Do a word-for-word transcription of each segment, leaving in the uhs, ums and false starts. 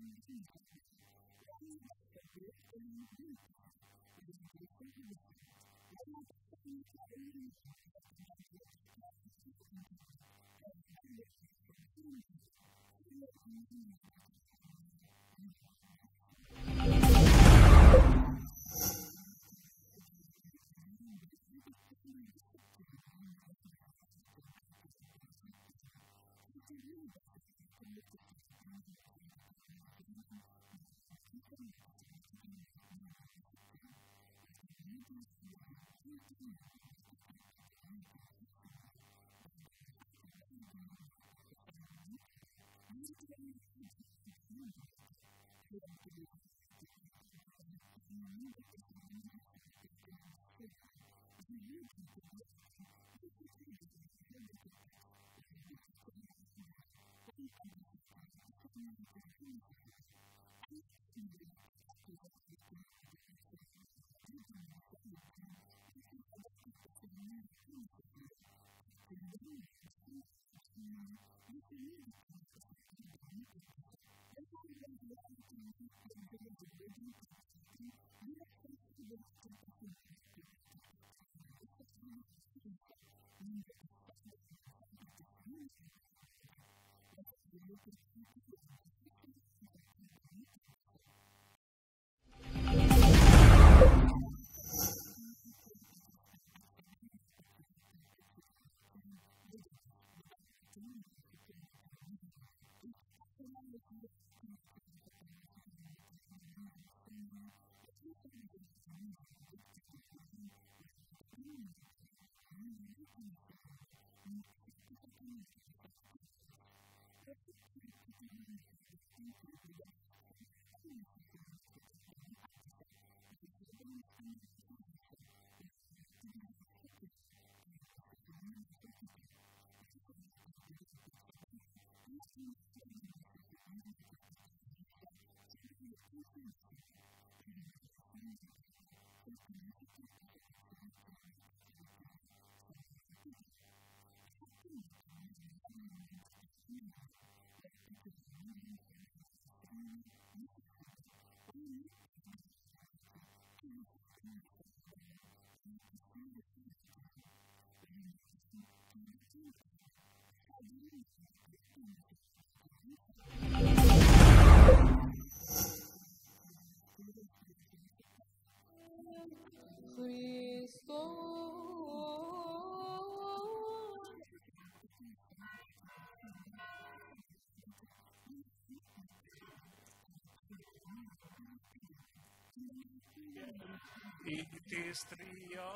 Istria.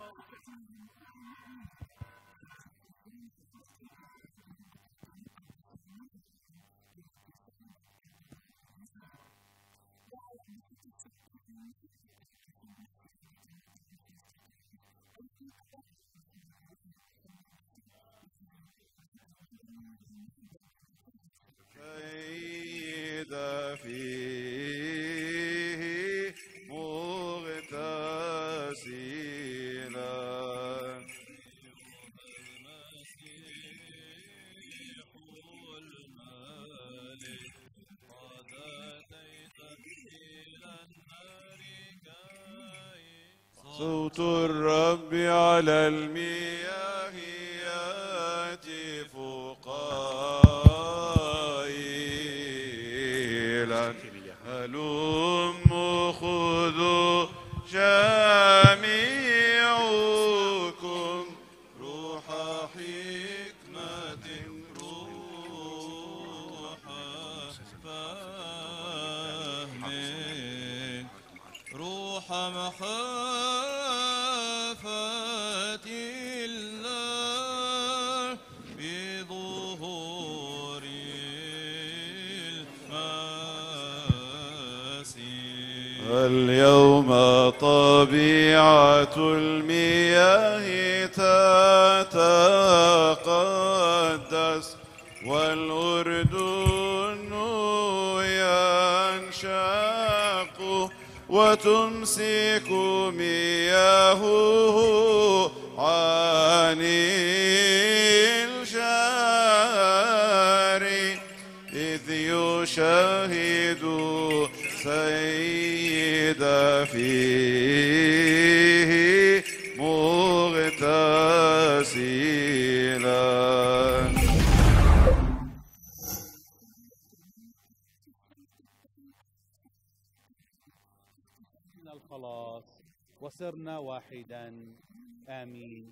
شهيد فيه مغتسلا المسيح الملك قد أتيت إلى النار كي صوت الرب على المياه يهتف قائلا هلم خذوا جميعكم روح حكمة روح فهم روح محافة الله بظهور المسيح. اليوم طبيعة المياه تتقدس والأردن ينشق وتمسك مياهه عن الجار إذ يشاهد نجد سيد فيه مغتسلا. الخلاص وصرنا واحدا. آمين.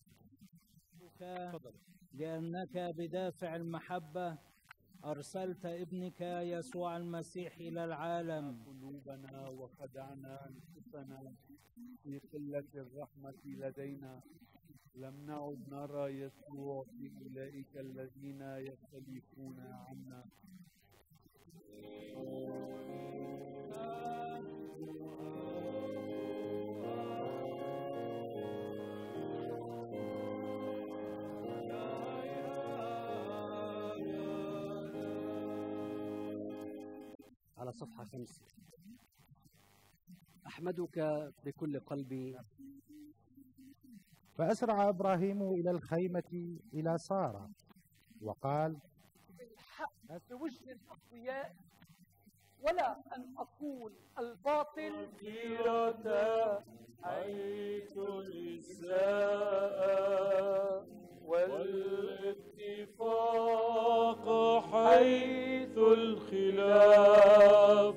لأنك بدافع المحبة أرسلت ابنك يسوع المسيح إلى العالم. قلوبنا وخدعنا أنفسنا في قلة الرحمة لدينا، لم نعد نرى يسوع في أولئك الذين يختلفون عنا. على صفحة خمسة. أحمدك بكل قلبي. فأسرع إبراهيم إلى الخيمة إلى سارة وقال: بالحق في وجه الأقوياء ولا أن أقول الباطل. الغيرة حيث الإساءة والاتفاق حيث الخلاف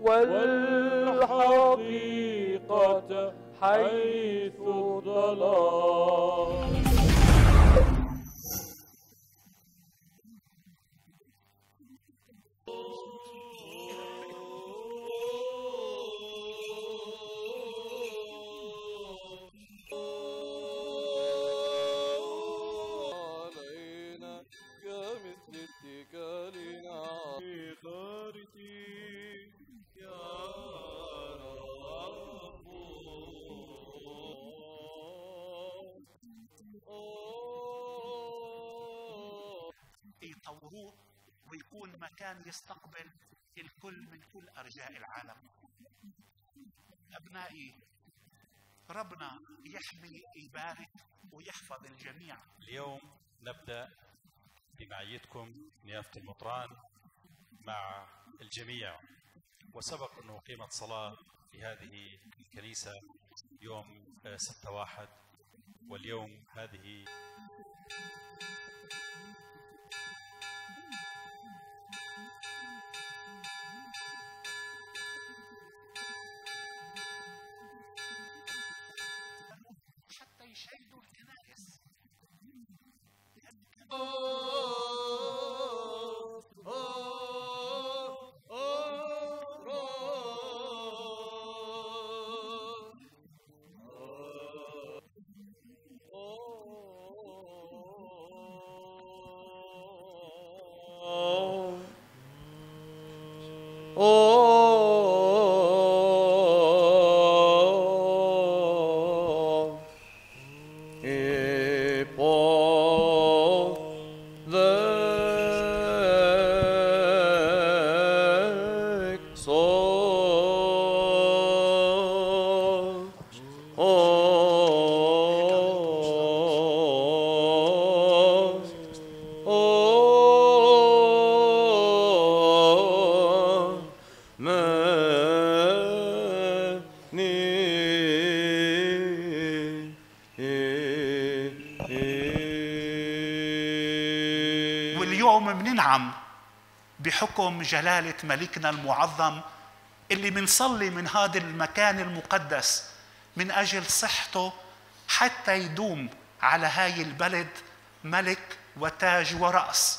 والحقيقة حيث الضلال. يطوروه ويكون مكان يستقبل الكل من كل أرجاء العالم. أبنائي، ربنا يحمي يبارك ويحفظ الجميع. اليوم نبدأ بمعيتكم نيافة المطران مع الجميع، وسبق أنه قيمت صلاة في هذه الكنيسة يوم ستة واحد، واليوم هذه حتى يشيدوا الكنائس. واليوم بننعم بحكم جلالة ملكنا المعظم اللي منصلي من هذا المكان المقدس من أجل صحته حتى يدوم على هاي البلد ملك وتاج ورأس،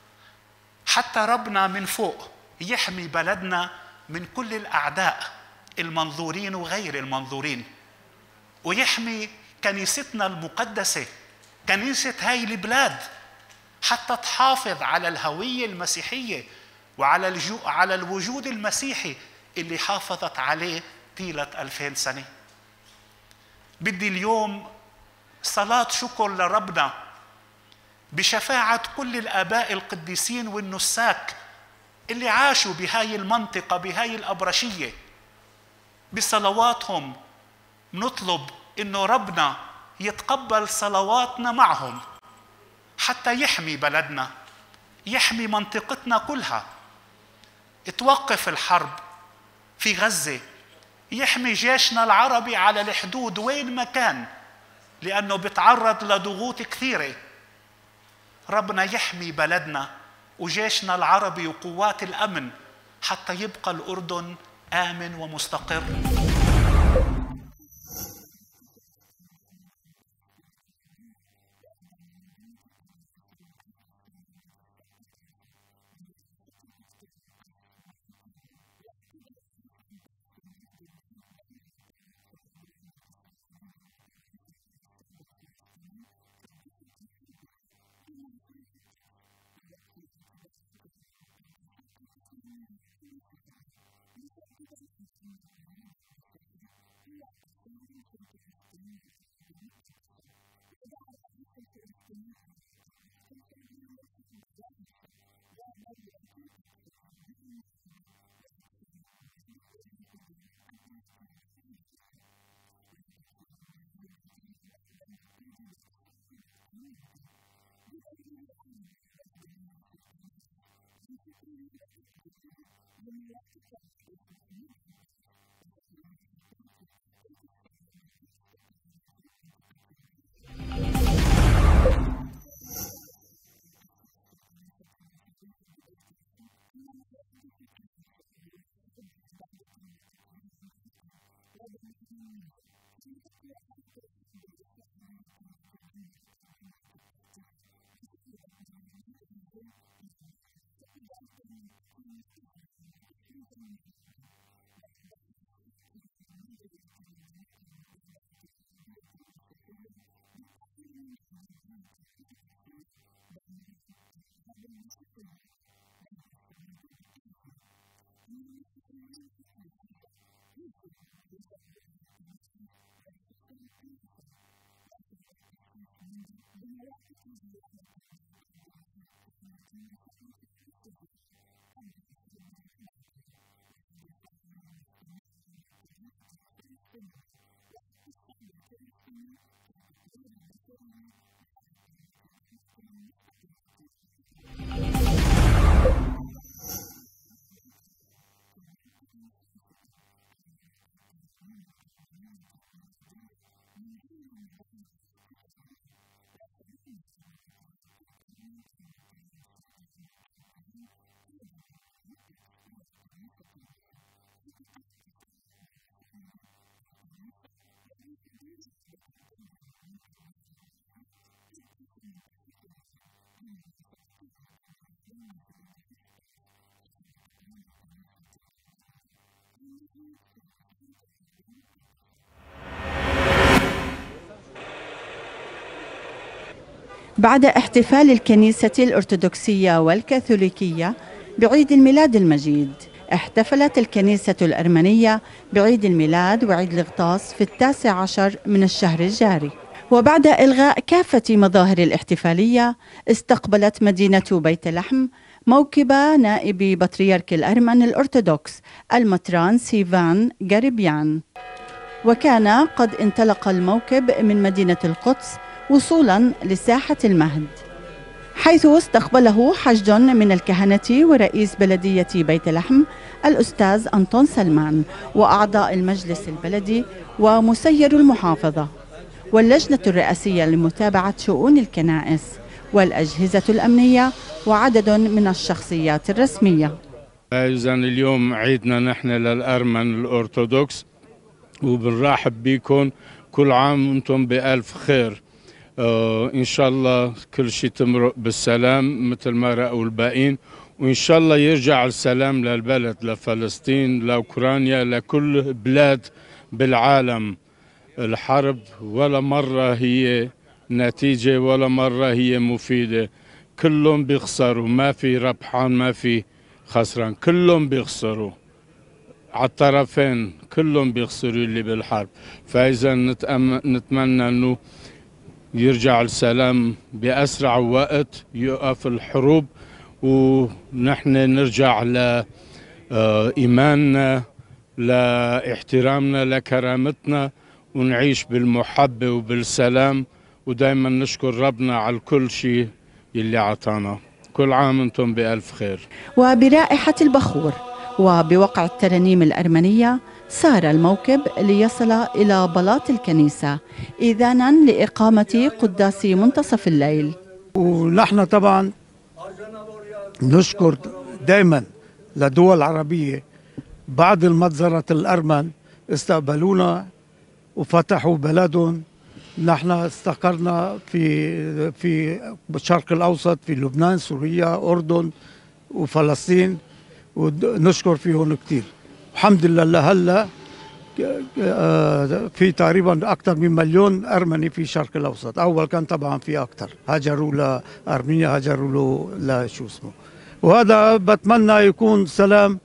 حتى ربنا من فوق يحمي بلدنا من كل الأعداء المنظورين وغير المنظورين، ويحمي كنيستنا المقدسة، كنيسة هاي البلاد، حتى تحافظ على الهوية المسيحية وعلى الجو... على الوجود المسيحي اللي حافظت عليه طيلة ألفين سنة. بدي اليوم صلاة شكر لربنا بشفاعة كل الآباء القديسين والنساك اللي عاشوا بهاي المنطقة بهاي الأبرشية. بصلواتهم نطلب إنه ربنا يتقبل صلواتنا معهم حتى يحمي بلدنا، يحمي منطقتنا كلها. توقف الحرب في غزة، يحمي جيشنا العربي على الحدود وين ما كان، لأنه بيتعرض لضغوط كثيرة. ربنا يحمي بلدنا وجيشنا العربي وقوات الأمن حتى يبقى الأردن آمن ومستقر. بعد احتفال الكنيسة الأرثوذكسية والكاثوليكية بعيد الميلاد المجيد، احتفلت الكنيسة الأرمنية بعيد الميلاد وعيد الغطاس في التاسع عشر من الشهر الجاري. وبعد إلغاء كافة مظاهر الاحتفالية، استقبلت مدينة بيت لحم موكب نائب بطريرك الأرمن الأرثوذكس المطران سيفان غاربيان، وكان قد انطلق الموكب من مدينة القدس وصولا لساحة المهد، حيث استقبله حشد من الكهنة ورئيس بلدية بيت لحم الأستاذ أنطون سلمان وأعضاء المجلس البلدي ومسير المحافظة واللجنة الرئاسية لمتابعة شؤون الكنائس والأجهزة الأمنية وعدد من الشخصيات الرسمية. إذن اليوم عيدنا نحن للأرمن الأرثوذكس، وبنرحب بكم، كل عام وانتم بألف خير. آه إن شاء الله كل شيء تمرق بالسلام مثل ما رأوا الباقين، وإن شاء الله يرجع السلام للبلد، لفلسطين، لأوكرانيا، لكل بلاد بالعالم. الحرب ولا مرة هي نتيجة ولا مرة هي مفيدة، كلهم بيخسروا، ما في ربحان ما في خسران، كلهم بيخسروا على الطرفين، كلهم بيخسروا اللي بالحرب. فإذا نتمنى أنه يرجع السلام بأسرع وقت، يقف الحروب، ونحن نرجع لإيماننا، لاحترامنا، لكرامتنا، ونعيش بالمحبة وبالسلام، ودائما نشكر ربنا على كل شيء اللي عطانا. كل عام انتم بألف خير. وبرائحة البخور وبوقع الترانيم الأرمنية سار الموكب ليصل إلى بلاط الكنيسة إذانا لإقامة قداس منتصف الليل. ونحن طبعا نشكر دائما لدول عربية بعد المجزرة الأرمن استقبلونا وفتحوا بلدهم. نحن استقرنا في في الشرق الأوسط، في لبنان، سوريا، أردن وفلسطين، ونشكر فيهم كثير. الحمد لله لهلا في تقريبا أكثر من مليون أرمني في الشرق الأوسط. أول كان طبعا في أكثر، هاجروا لأرمينيا، هاجروا لشو اسمه. وهذا بتمنى يكون سلام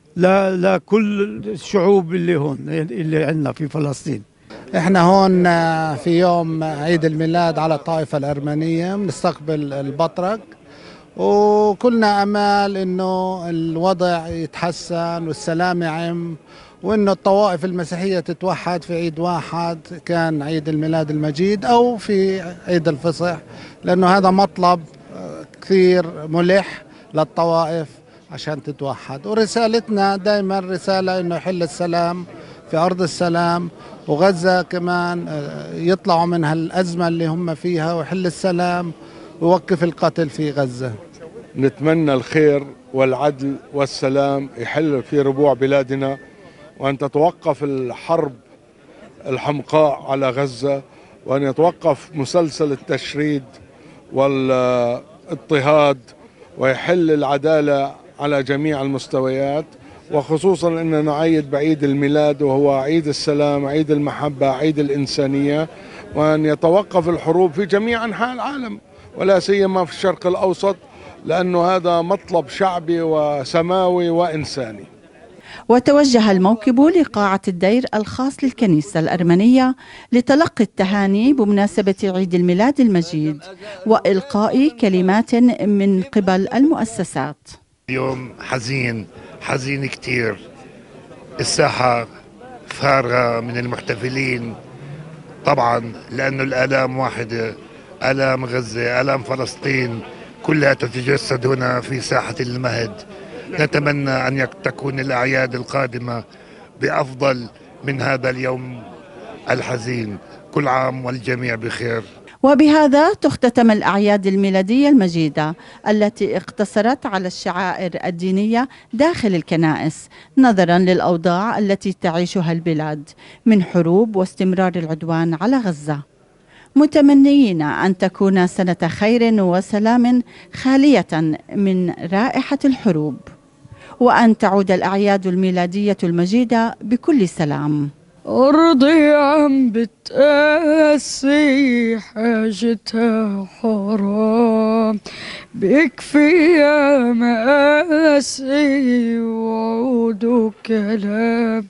لكل الشعوب اللي هون اللي عندنا في فلسطين. احنا هون في يوم عيد الميلاد على الطائفة الأرمنية، بنستقبل البطرك وكلنا أمال إنه الوضع يتحسن والسلام يعم، وإنه الطوائف المسيحية تتوحد في عيد واحد، كان عيد الميلاد المجيد أو في عيد الفصح، لأنه هذا مطلب كثير ملح للطوائف عشان تتوحد. ورسالتنا دائما رسالة إنه يحل السلام في أرض السلام، وغزة كمان يطلعوا من هالأزمة اللي هم فيها ويحل السلام ويوقف القتل في غزة. نتمنى الخير والعدل والسلام يحل في ربوع بلادنا، وأن تتوقف الحرب الحمقاء على غزة، وأن يتوقف مسلسل التشريد والاضطهاد، ويحل العدالة على جميع المستويات، وخصوصا أننا نعيد بعيد الميلاد وهو عيد السلام، عيد المحبة، عيد الإنسانية، وأن يتوقف الحروب في جميع أنحاء العالم ولا سيما في الشرق الأوسط، لأنه هذا مطلب شعبي وسماوي وإنساني. وتوجه الموكب لقاعة الدير الخاص للكنيسة الأرمنية لتلقي التهاني بمناسبة عيد الميلاد المجيد وإلقاء كلمات من قبل المؤسسات. يوم حزين حزين كتير، الساحة فارغة من المحتفلين طبعا، لأنه الآلام واحدة، آلام غزة، آلام فلسطين كلها تتجسد هنا في ساحة المهد. نتمنى أن تكون الأعياد القادمة بأفضل من هذا اليوم الحزين. كل عام والجميع بخير. وبهذا تختتم الأعياد الميلادية المجيدة التي اقتصرت على الشعائر الدينية داخل الكنائس نظرا للأوضاع التي تعيشها البلاد من حروب واستمرار العدوان على غزة، متمنيين أن تكون سنة خير وسلام خالية من رائحة الحروب، وأن تعود الأعياد الميلادية المجيدة بكل سلام. أرضي عم بتقاسي حاجتها حرام، بيكفي يا مقاسي وعود وكلام.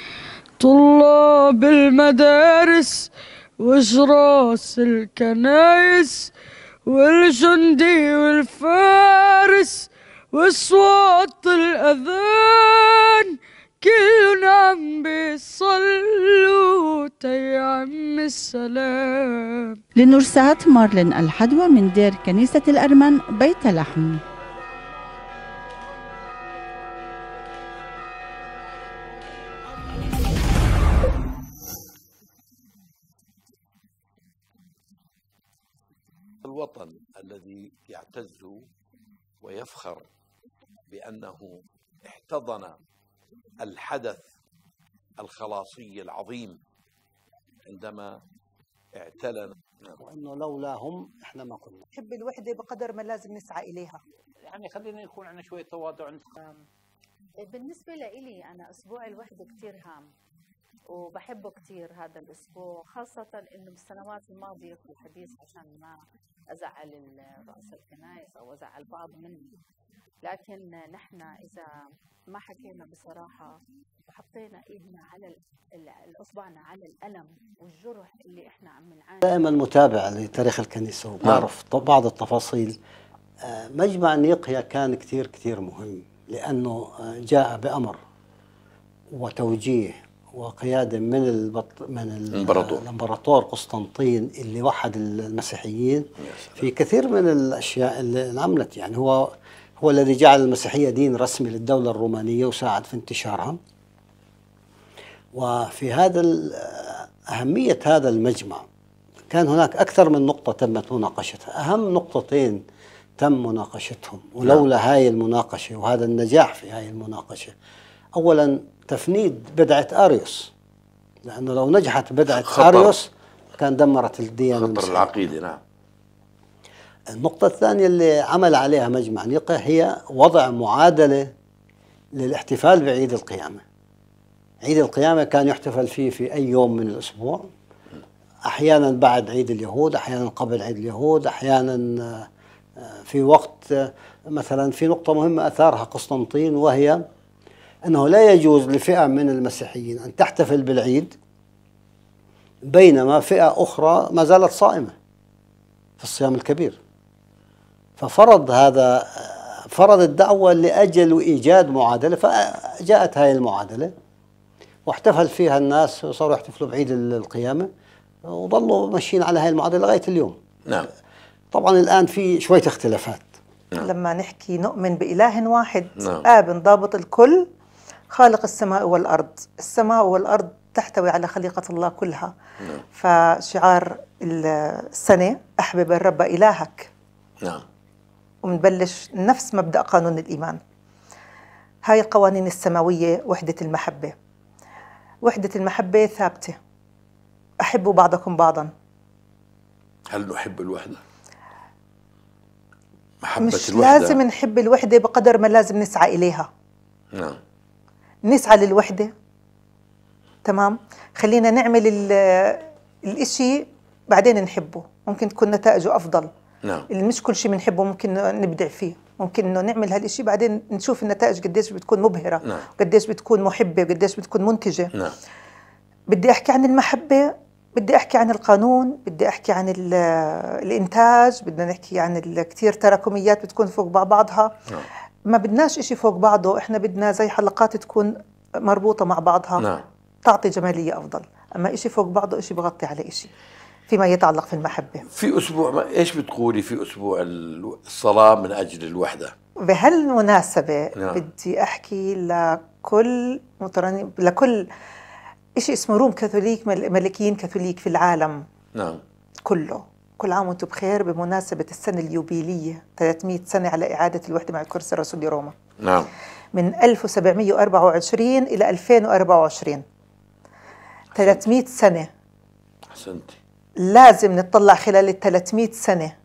طلاب المدارس وجراس الكنايس والجندي والفارس واصوات الأذان كلنا عم بيصلوا تيعم السلام. لنرسات مارلين الحدوى من دير كنيسة الأرمن بيت لحم. الوطن الذي يعتز ويفخر بأنه احتضن الحدث الخلاصي العظيم عندما اعتلن، وانه لولاهم احنا ما كنا. نحب الوحده بقدر ما لازم نسعى اليها. يعني خلينا يكون عندنا شويه تواضع. بالنسبه لإلي انا اسبوع الوحده كثير هام وبحبه كثير هذا الاسبوع، خاصه انه بالسنوات الماضيه في الحديث عشان ما ازعل رؤساء الكنائس او ازعل بعض منهم، لكن نحن اذا ما حكينا بصراحه وحطينا ايدنا على اصبعنا على الالم والجرح اللي احنا عم نعاني. دائما متابع لتاريخ الكنيسه وبعرف بعض التفاصيل. مجمع نيقيا كان كثير كثير مهم لانه جاء بامر وتوجيه وقياده من البط... من الامبراطور الامبراطور قسطنطين اللي وحد المسيحيين في كثير من الاشياء اللي انعملت. يعني هو هو الذي جعل المسيحية دين رسمي للدولة الرومانية وساعد في انتشارها. وفي هذا أهمية هذا المجمع كان هناك أكثر من نقطة تمت مناقشتها. أهم نقطتين تم مناقشتهم ولولا هاي المناقشة وهذا النجاح في هاي المناقشة، أولا تفنيد بدعة أريوس، لأنه لو نجحت بدعة أريوس كان دمرت الديانة خطر العقيدة. نعم. النقطة الثانية اللي عمل عليها مجمع نيقيا هي وضع معادلة للاحتفال بعيد القيامة. عيد القيامة كان يحتفل فيه في أي يوم من الأسبوع، أحيانا بعد عيد اليهود، أحيانا قبل عيد اليهود، أحيانا في وقت مثلا. في نقطة مهمة أثارها قسطنطين وهي أنه لا يجوز لفئة من المسيحيين أن تحتفل بالعيد بينما فئة أخرى ما زالت صائمة في الصيام الكبير. ففرض هذا فرض الدعوة لأجل إيجاد معادلة، فجاءت هاي المعادلة واحتفل فيها الناس وصاروا يحتفلوا بعيد القيامة وظلوا ماشيين على هاي المعادلة لغاية اليوم. نعم. طبعا الآن في شوية اختلافات. نعم. لما نحكي نؤمن بإله واحد، نعم. آب ضابط الكل، خالق السماء والأرض. السماء والأرض تحتوي على خليقة الله كلها. نعم. فشعار السنة أحبب الرب إلهك. نعم. ونبلش نفس مبدأ قانون الإيمان. هاي القوانين السماوية وحدة المحبة. وحدة المحبة ثابتة. أحبوا بعضكم بعضا. هل نحب الوحدة؟ محبة مش الوحدة. لازم نحب الوحدة بقدر ما لازم نسعى إليها. نعم. نسعى للوحدة. تمام. خلينا نعمل الإشي بعدين نحبه، ممكن تكون نتائجه أفضل. نعم. اللي مش كل شيء بنحبه ممكن نبدع فيه، ممكن إنه نعمل هالإشي بعدين نشوف النتائج قديش بتكون مبهرة. نعم. قديش بتكون محبة، قديش بتكون منتجة. نعم. بدي أحكي عن المحبة، بدي أحكي عن القانون، بدي أحكي عن الإنتاج، بدنا نحكي عن كتير تراكميات بتكون فوق بعضها. نعم. ما بدناش إشي فوق بعضه، إحنا بدنا زي حلقات تكون مربوطة مع بعضها. نعم. تعطي جمالية أفضل. أما إشي فوق بعضه إشي بغطي على إشي فيما يتعلق في المحبة. في أسبوع ما إيش بتقولي في أسبوع الصلاة من أجل الوحدة؟ بهالمناسبة نعم. بدي أحكي لكل مترنم، لكل إشي اسمه روم كاثوليك، ملكيين كاثوليك في العالم. نعم. كله. كل عام وانتم بخير بمناسبة السنة اليوبيلية ثلاثمئة سنة على إعادة الوحدة مع كرسي الرسول لروما. نعم. من ألف وسبعمئة وأربعة وعشرين إلى ألفين وأربعة وعشرين. ثلاثمئة سنة. أحسنتي. لازم نطلع خلال ال ثلاثمئة سنة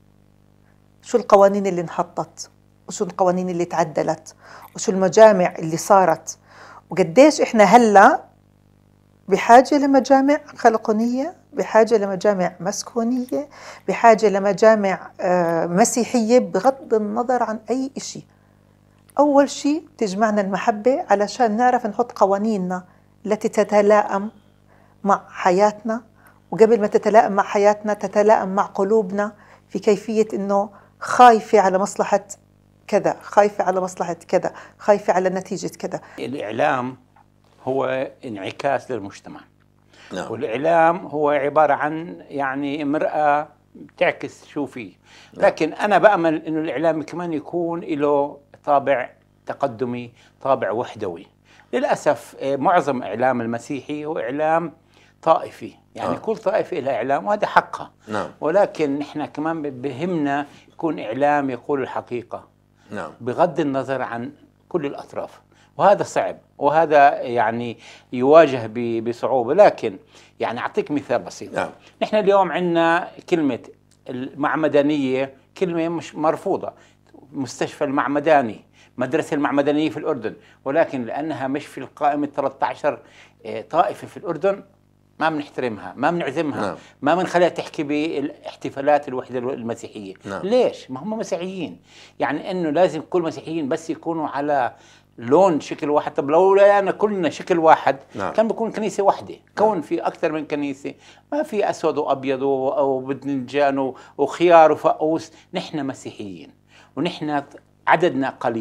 شو القوانين اللي انحطت، وشو القوانين اللي تعدلت، وشو المجامع اللي صارت، وقديش احنا هلا بحاجة لمجامع خلقونية، بحاجة لمجامع مسكونية، بحاجة لمجامع مسيحية، بغض النظر عن أي إشي. أول شيء تجمعنا المحبة علشان نعرف نحط قوانيننا التي تتلائم مع حياتنا، وقبل ما تتلائم مع حياتنا تتلائم مع قلوبنا في كيفية إنه خايفة على مصلحة كذا، خايفة على مصلحة كذا، خايفة على نتيجة كذا. الإعلام هو انعكاس للمجتمع. نعم. والإعلام هو عبارة عن يعني مرآة تعكس شو فيه. لكن أنا بأمل إنه الإعلام كمان يكون له طابع تقدمي، طابع وحدوي. للأسف معظم إعلام المسيحي هو إعلام طائفي، يعني آه. كل طائفة لها إعلام وهذا حقها. نعم. ولكن نحن كمان بهمنا يكون إعلام يقول الحقيقة. نعم. بغض النظر عن كل الأطراف، وهذا صعب وهذا يعني يواجه بصعوبة. لكن يعني أعطيك مثال بسيط. نعم. نحن اليوم عندنا كلمة المعمدانية كلمة مش مرفوضة. مستشفى المعمداني، مدرسة المعمدانية في الأردن، ولكن لأنها مش في القائمة ثلاثة عشر طائفة في الأردن ما بنحترمها، ما بنعزمها. نعم. ما بنخليها تحكي بالاحتفالات الوحدة المسيحية. نعم. ليش؟ ما هم مسيحيين. يعني إنه لازم كل مسيحيين بس يكونوا على لون شكل واحد. طب لو أنا كلنا شكل واحد نعم. كان بكون كنيسة واحدة. كون في أكثر من كنيسة، ما في أسود وأبيض وبدنجان وخيار وفقوس. نحن مسيحيين ونحن عددنا قليل،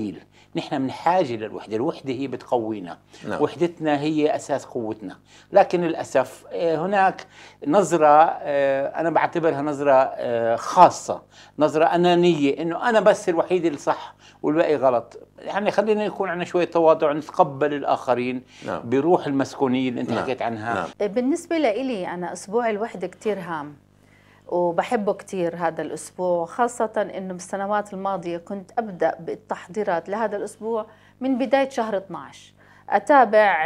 نحن من حاجة للوحدة، الوحدة هي بتقوينا. نعم. وحدتنا هي أساس قوتنا. لكن للأسف هناك نظرة أنا بعتبرها نظرة خاصة، نظرة أنانية، إنه أنا بس الوحيد اللي صح والباقي غلط. يعني خلينا يكون عندنا شوية تواضع، نتقبل الآخرين. نعم. بروح المسكونية اللي أنت نعم. حكيت عنها. نعم. بالنسبة لإلي أنا أسبوع الوحدة كتير هام وبحبه كتير هذا الأسبوع، خاصة أنه بالسنوات الماضية كنت أبدأ بالتحضيرات لهذا الأسبوع من بداية شهر اثنعش. أتابع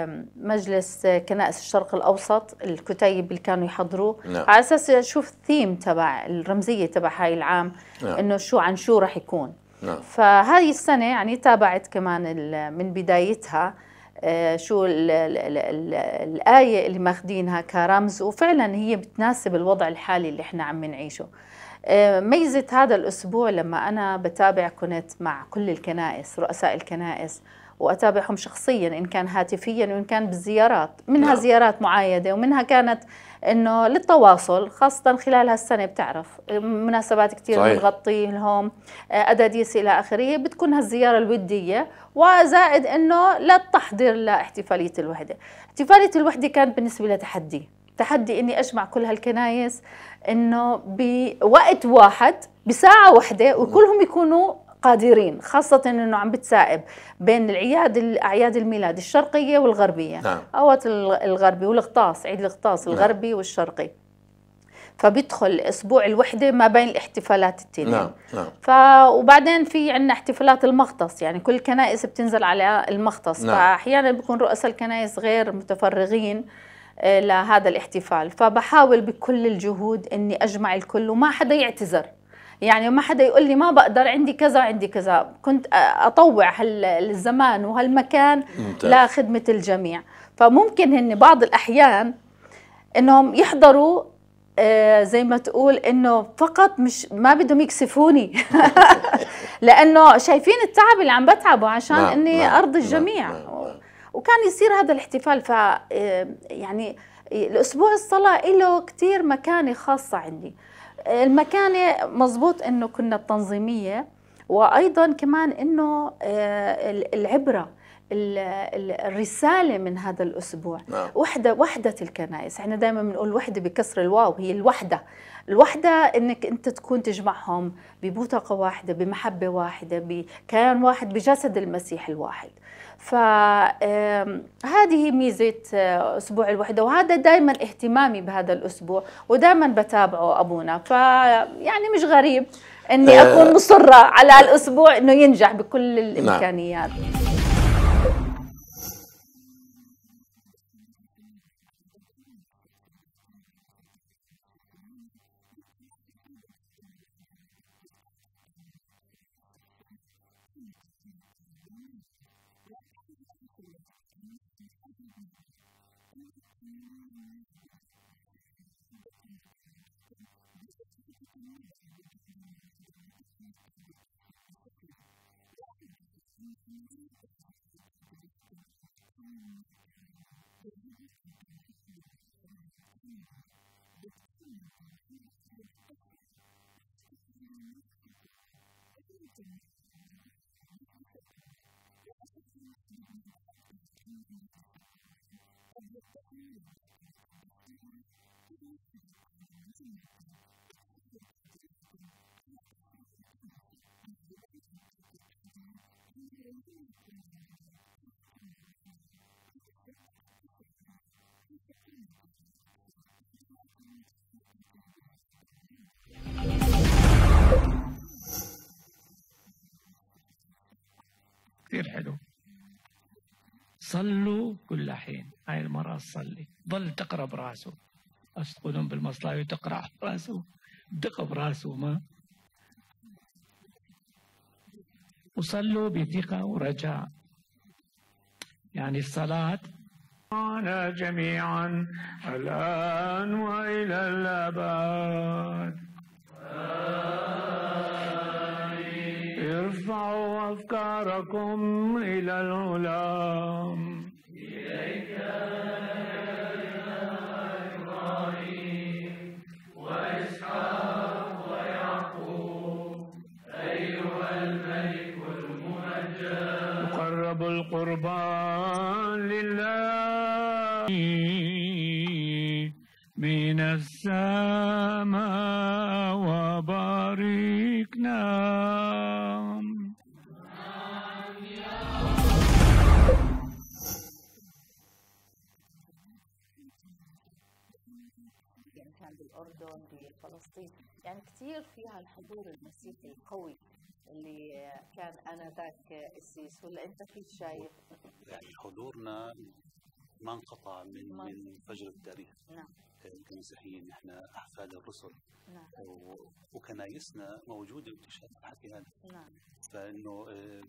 مجلس كنائس الشرق الأوسط، الكتيب اللي كانوا يحضروه. نعم. على أساس أشوف الثيم تبع الرمزية تبع هاي العام. نعم. أنه شو عن شو رح يكون. نعم. فهذه السنة يعني تابعت كمان من بدايتها شو ال ال ال ال الآية اللي ماخدينها كرمز، وفعلا هي بتناسب الوضع الحالي اللي احنا عم نعيشه. ميزة هذا الأسبوع لما أنا بتابع، كنت مع كل الكنائس، رؤساء الكنائس، وأتابعهم شخصيا إن كان هاتفيا وإن كان بالزيارات، منها نعم. زيارات معايدة ومنها كانت إنه للتواصل، خاصة خلال هالسنة بتعرف مناسبات كتير بنغطي لهم، أداديس إلى آخره، بتكون هالزيارة الودية، وزائد إنه للتحضير لاحتفالية الوحدة. احتفالية الوحدة كانت بالنسبة لي تحدي، تحدي إني أجمع كل هالكنايس إنه بوقت واحد بساعة واحدة وكلهم يكونوا قادرين، خاصة إنه عم بتسائب بين العياد الأعياد الميلاد الشرقية والغربية. نعم. أوت الغربي والغطاس، عيد الغطاس الغربي نعم. والشرقي، فبيدخل أسبوع الوحدة ما بين الاحتفالات التنين. نعم. نعم. ف وبعدين في عندنا احتفالات المغطس، يعني كل الكنائس بتنزل على المغطس. نعم. فأحيانا بيكون رؤساء الكنائس غير متفرغين لهذا الاحتفال، فبحاول بكل الجهود إني أجمع الكل وما حدا يعتذر، يعني ما حدا يقول لي ما بقدر، عندي كذا عندي كذا. كنت أطوع هالزمان وهالمكان ممتاز. لخدمة الجميع. فممكن هن بعض الأحيان إنهم يحضروا آه زي ما تقول إنه فقط مش ما بدهم يكسفوني لأنه شايفين التعب اللي عم بتعبه عشان نعم إني نعم أرضي الجميع. نعم نعم. وكان يصير هذا الاحتفال. ف يعني الأسبوع الصلاة له كتير مكانة خاصة عندي. المكانة مزبوط إنه كنا التنظيمية، وأيضا كمان إنه العبرة الرسالة من هذا الأسبوع. نعم. وحدة وحدة الكنائس، احنا دائما بنقول وحدة بكسر الواو، هي الوحدة. الوحدة إنك أنت تكون تجمعهم ببوتقة واحدة، بمحبة واحدة، بكيان واحد، بجسد المسيح الواحد. فهذه ميزة أسبوع الوحدة، وهذا دائما اهتمامي بهذا الأسبوع، ودائما بتابعه أبونا. فيعني مش غريب أني أكون مصرة على الأسبوع أنه ينجح بكل الإمكانيات. نعم. كثير حلو. صلوا كل حين، هاي المرأة تصلي ضل تقرا براسه، تقولون بالمصلاوي تقرا براسه، دق براسه ما. وصلوا بثقة ورجاء، يعني الصلاة معنا جميعا الآن وإلى الأبد. ارفعوا أفكاركم إلى العلام. إليك يا إبراهيم وإسحاق ويعقوب أيها الملك الممجد لله من السماء وباركنا. يعني كان بالأردن بفلسطين، يعني كثير فيها الحضور المسيحي القوي اللي كان آنذاك قسيس، ولا أنت كيف شايف؟ يعني حضورنا ما انقطع من من فجر التاريخ. نعم. كمسيحيين نحن أحفاد الرسل. نعم. وكنايسنا موجودة وبتشهد الحكي هذا. نعم. فإنه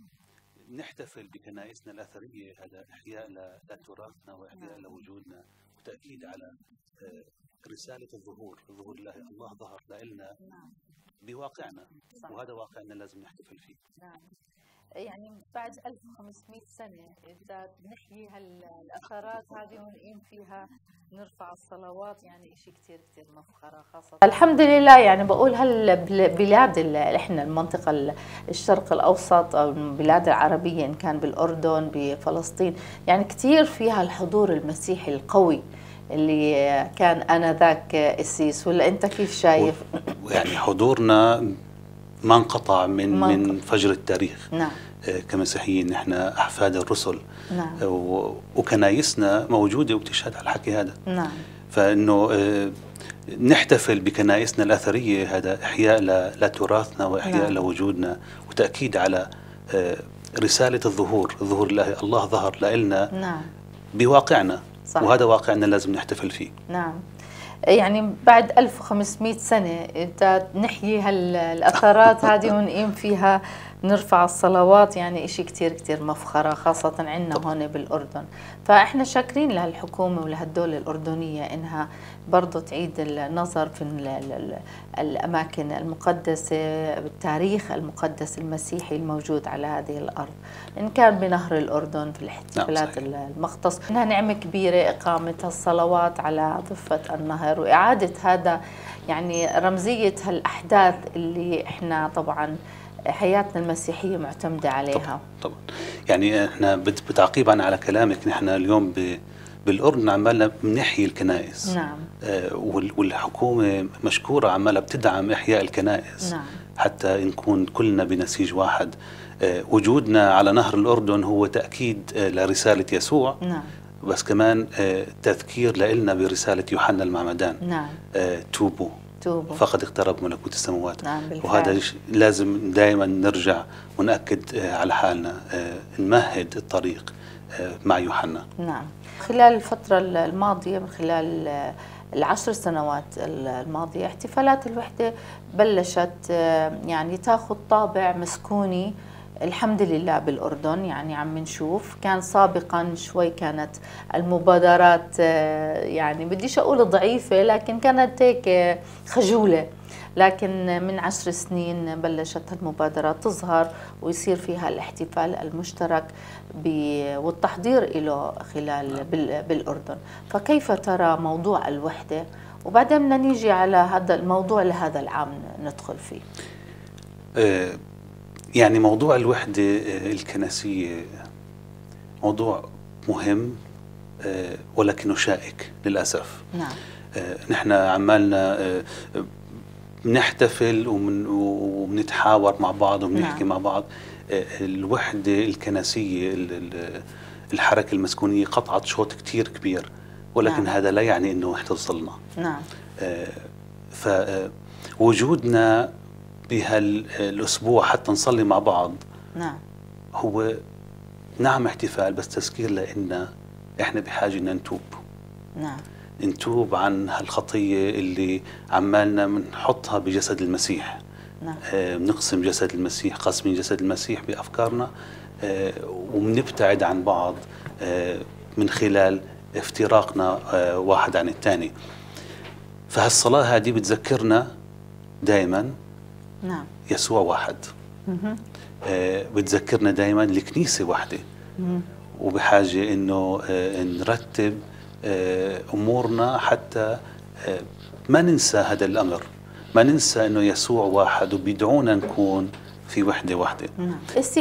نحتفل بكنائسنا الأثرية، هذا إحياء لتراثنا وإحياء نعم. لوجودنا، وتأكيد على رسالة الظهور، ظهور الله، الله ظهر لنا نعم. بواقعنا. صح. وهذا واقعنا لازم نحتفل فيه. نعم. يعني بعد ألف وخمسمئة سنة إذا نحيي هالأثارات هذه ونقيم فيها، نرفع الصلوات، يعني شيء كتير كتير مفخرة. خاصة الحمد لله، يعني بقول هالبلاد اللي احنا المنطقة الشرق الأوسط أو البلاد العربية، إن كان بالأردن بفلسطين، يعني كتير فيها الحضور المسيحي القوي اللي كان آنذاك قسيس، ولا أنت كيف شايف؟ يعني حضورنا ما انقطع من ما من فجر التاريخ. نعم. كمسيحيين نحن أحفاد الرسل. نعم. وكنايسنا موجودة وبتشهد على الحكي هذا. نعم. فإنه نحتفل بكنائسنا الأثرية، هذا إحياء لتراثنا وإحياء نعم. لوجودنا، وتأكيد على رسالة الظهور، ظهور الله، الله ظهر لنا. نعم. بواقعنا. صح. وهذا واقعنا لازم نحتفل فيه. نعم. يعني بعد ألف وخمسمئة سنة إذا نحيي هالأثارات هذه ونقيم فيها، نرفع الصلوات، يعني إشي كتير كتير مفخرة، خاصة عندنا هون بالأردن. فإحنا شاكرين لهالحكومة ولهالدولة الأردنية إنها برضو تعيد النظر في الأماكن المقدسة، بالتاريخ المقدس المسيحي الموجود على هذه الأرض، إن كان بنهر الأردن في الاحتفالات المختص. إنها نعمة كبيرة إقامة الصلوات على ضفة النهر، وإعادة هذا يعني رمزية هالأحداث اللي إحنا طبعا حياتنا المسيحية معتمدة عليها. طبعا, طبعا. يعني احنا بتعقيبا على كلامك، نحن اليوم بالأردن عمالنا بنحيي الكنائس. نعم. آه والحكومة مشكورة عمالها بتدعم إحياء الكنائس. نعم. حتى نكون كلنا بنسيج واحد. آه وجودنا على نهر الأردن هو تأكيد آه لرسالة يسوع. نعم. بس كمان آه تذكير لنا برسالة يوحنا المعمدان. نعم. آه توبوا توبوا فقد اقترب ملكوت السماوات. نعم بالفعل. وهذا لازم دائما نرجع ونأكد على حالنا، نمهد الطريق مع يوحنا. نعم. خلال الفترة الماضية، من خلال العشر سنوات الماضية، احتفالات الوحدة بلشت يعني تاخذ طابع مسكوني الحمد لله بالأردن. يعني عم نشوف، كان سابقا شوي كانت المبادرات يعني بديش أقول ضعيفة، لكن كانت هيك خجولة، لكن من عشر سنين بلشت المبادرات تظهر ويصير فيها الاحتفال المشترك والتحضير له خلال بالأردن. فكيف ترى موضوع الوحدة؟ وبعدين بدنا نيجي على هذا الموضوع لهذا العام ندخل فيه. أه يعني موضوع الوحدة الكنسية موضوع مهم ولكنه شائك للأسف. نعم. نحن عمالنا بنحتفل وبنتحاور مع بعض وبنحكي نعم. مع بعض. الوحدة الكنسية، الحركة المسكونية قطعت شوط كتير كبير، ولكن نعم. هذا لا يعني أنه وحدة ظلنا. نعم. فوجودنا بهالأسبوع حتى نصلي مع بعض نعم. هو نعم احتفال، بس تذكير لأن إحنا بحاجة أن نتوب. نعم. نتوب عن هالخطية اللي عمالنا بنحطها بجسد المسيح. نعم. آه بنقسم جسد المسيح، قسم جسد المسيح بأفكارنا، آه وبنبتعد عن بعض آه من خلال افتراقنا آه واحد عن الثاني. فهالصلاة هذه بتذكرنا دائما نعم. يسوع واحد. آه بتذكرنا دائما الكنيسة واحدة. مم. وبحاجة انه آه نرتب آه امورنا حتى آه ما ننسى هذا الامر، ما ننسى انه يسوع واحد وبيدعونا نكون في وحدة واحدة. نعم. قسيس،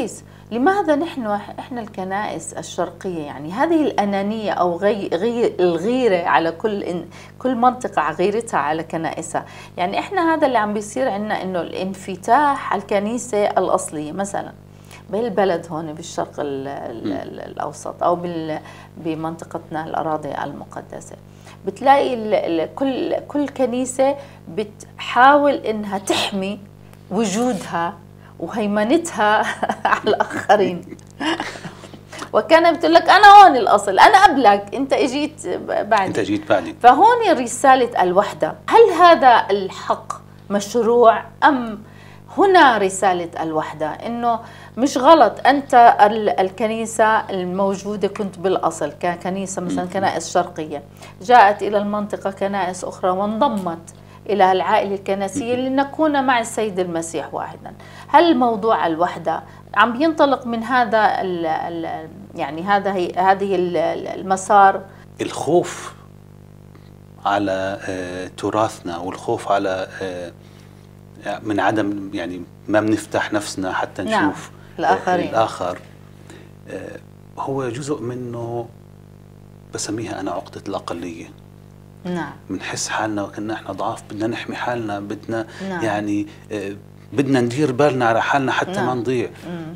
لماذا نحن احنا الكنائس الشرقيه يعني هذه الانانيه او غي غي الغيره على كل إن كل منطقه على غيرتها على كنائسها، يعني احنا هذا اللي عم بيصير عندنا انه الانفتاح على الكنيسه الاصليه مثلا بالبلد هون بالشرق ال ال ال الاوسط او بمنطقتنا الاراضي المقدسه، بتلاقي ال ال كل كل كنيسه بتحاول انها تحمي وجودها وهيمنتها على الآخرين. وكان بتقول لك أنا هون الأصل، أنا قبلك، أنت إجيت بعدي، أنت جيت بعدي. فهون رسالة الوحدة، هل هذا الحق مشروع أم هنا رسالة الوحدة؟ إنه مش غلط أنت الكنيسة الموجودة كنت بالأصل ككنيسة مثلا كنائس شرقية، جاءت إلى المنطقة كنائس أخرى وانضمت إلى العائلة الكنسية لنكون مع السيد المسيح واحدا. هل موضوع الوحدة عم ينطلق من هذا ال ال يعني هذا هذه المسار؟ الخوف على تراثنا والخوف على من عدم يعني ما بنفتح نفسنا حتى نشوف نعم. الآخرين. الآخر هو جزء منه بسميها أنا عقدة الأقلية. نعم. بنحس حالنا وكنا احنا ضعاف، بدنا نحمي حالنا، بدنا نعم. يعني بدنا ندير بالنا على حالنا حتى نعم. ما نضيع. مم.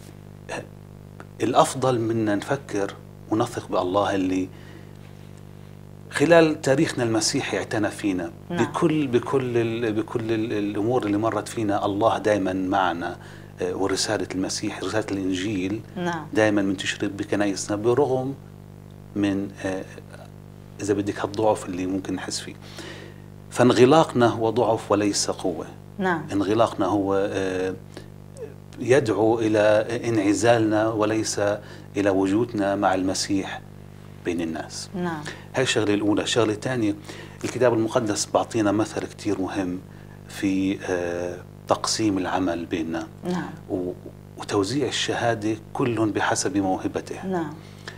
الافضل منا نفكر ونثق بالله اللي خلال تاريخنا المسيحي اعتنى فينا. نعم. بكل بكل ال بكل ال الامور اللي مرت فينا الله دائما معنا، ورساله المسيح رساله الانجيل نعم. دائما منتشره بكنايسنا برغم من إذا بدك هالضعف اللي ممكن نحس فيه. فانغلاقنا هو ضعف وليس قوة. نعم. انغلاقنا هو يدعو إلى انعزالنا وليس إلى وجودنا مع المسيح بين الناس. نعم. هاي الشغلة الأولى. الشغلة الثانية، الكتاب المقدس بعطينا مثل كتير مهم في تقسيم العمل بيننا. نعم. وتوزيع الشهادة كل بحسب موهبته. نعم.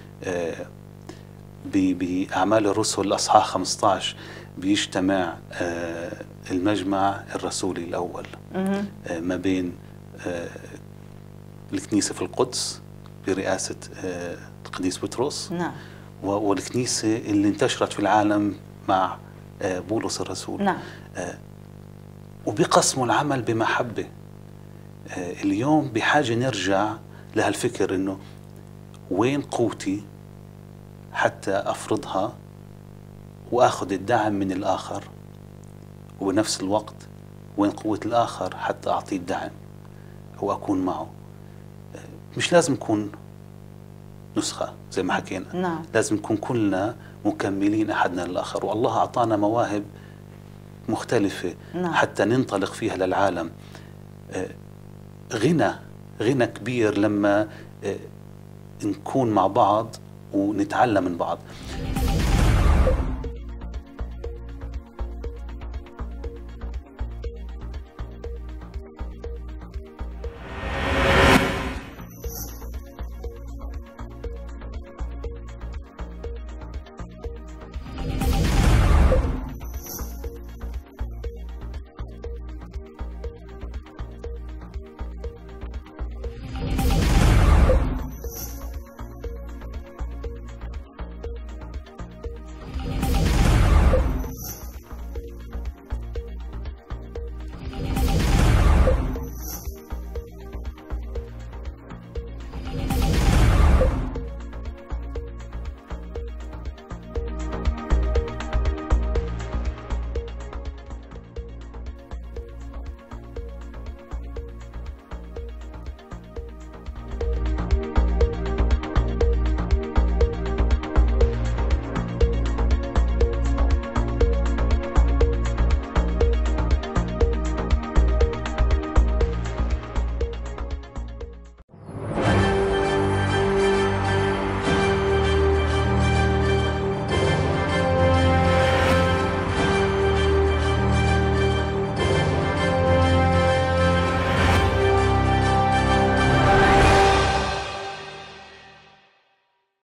بأعمال الرسل الأصحاح خمسة عشر بيجتمع المجمع الرسولي الأول ما بين الكنيسة في القدس برئاسة القديس بطرس. نعم. والكنيسة اللي انتشرت في العالم مع بولس الرسول. نعم. وبيقسموا العمل بمحبة. اليوم بحاجة نرجع لهالفكر إنه وين قوتي حتى أفرضها وأخذ الدعم من الآخر، وبنفس الوقت وين قوة الآخر حتى أعطيه الدعم وأكون معه. مش لازم نكون نسخة زي ما حكينا. نعم. لازم نكون كلنا مكملين أحدنا للآخر، والله أعطانا مواهب مختلفة. نعم. حتى ننطلق فيها للعالم. غنى غنى كبير لما نكون مع بعض ونتعلم من بعض.